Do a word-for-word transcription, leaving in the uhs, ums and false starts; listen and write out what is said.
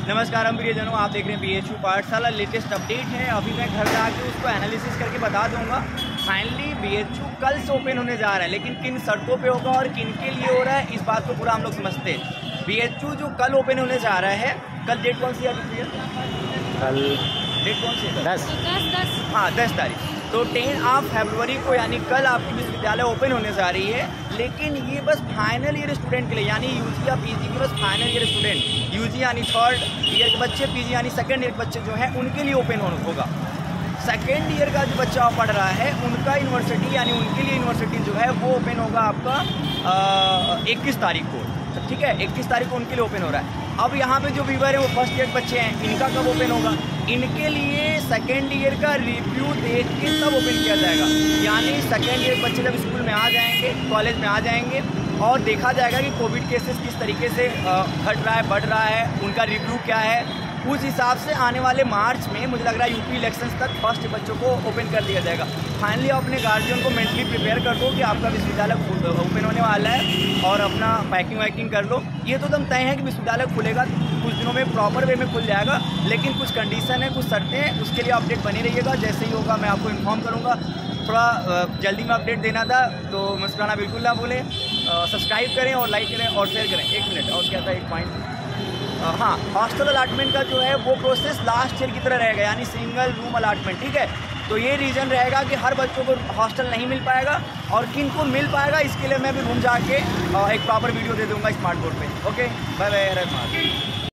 नमस्कार हम प्रियजनों, आप देख रहे हैं बीएचयू पाठशाला। लेटेस्ट अपडेट है, अभी मैं घर जाके उसको एनालिसिस करके बता दूंगा। फाइनली बीएचयू कल से ओपन होने जा रहा है, लेकिन किन शर्तों पे होगा और किन के लिए हो रहा है, इस बात को पूरा हम लोग समझते हैं। बीएचयू जो कल ओपन होने जा रहा है, कल डेट कौन सी है? कल डेट कौन सी है? दस दस दस हाँ दस तारीख। तो टेन ऑफ फरवरी को यानी कल आपकी विश्वविद्यालय ओपन होने जा रही है। लेकिन ये बस फाइनल ईयर स्टूडेंट के लिए, यानी यूजी या पीजी के बस फाइनल ईयर स्टूडेंट, यूजी यानी थर्ड ईयर के बच्चे, पीजी यानी सेकेंड ईयर के बच्चे जो हैं उनके लिए ओपन होगा। सेकेंड ईयर का जो बच्चा पढ़ रहा है उनका यूनिवर्सिटी यानी उनके लिए यूनिवर्सिटी जो है वो ओपन होगा आपका इक्कीस तारीख को। ठीक है, इक्कीस तारीख को उनके लिए ओपन हो रहा है। अब यहाँ पे जो व्यूवर है वो फर्स्ट ईयर बच्चे हैं, इनका कब ओपन होगा? इनके लिए सेकेंड ईयर का रिव्यू देख के तब ओपन किया जाएगा। यानी सेकेंड ईयर बच्चे जब स्कूल में आ जाएंगे, कॉलेज में आ जाएंगे और देखा जाएगा कि कोविड केसेस किस तरीके से घट रहा है, बढ़ रहा है, उनका रिव्यू क्या है, उस हिसाब से आने वाले मार्च में मुझे लग रहा है यूपी इलेक्शंस तक फर्स्ट बच्चों को ओपन कर दिया जाएगा। फाइनली आप अपने गार्जियन को मेंटली प्रिपेयर कर दो कि आपका विश्वविद्यालय ओपन होने वाला है और अपना पैकिंग वैकिंग कर लो। ये तो एकदम तय है कि विश्वविद्यालय खुलेगा, कुछ दिनों में प्रॉपर वे में खुल जाएगा, लेकिन कुछ कंडीशन है, कुछ शर्तें हैं, उसके लिए अपडेट बनी रहिएगा। जैसे ही होगा मैं आपको इन्फॉर्म करूँगा। थोड़ा जल्दी में अपडेट देना था तो मुस्कुराना बिल्कुल ना भूलें। सब्सक्राइब करें और लाइक करें और शेयर करें। एक मिनट और क्या था, एक पॉइंट, हाँ, हॉस्टल अलाटमेंट का जो है वो प्रोसेस लास्ट ईयर की तरह रहेगा, यानी सिंगल रूम अलाटमेंट। ठीक है, तो ये रीज़न रहेगा कि हर बच्चों को हॉस्टल नहीं मिल पाएगा और किन को मिल पाएगा इसके लिए मैं भी रूम जाके एक प्रॉपर वीडियो दे दूंगा स्मार्ट बोर्ड पे। Okay, bye bye.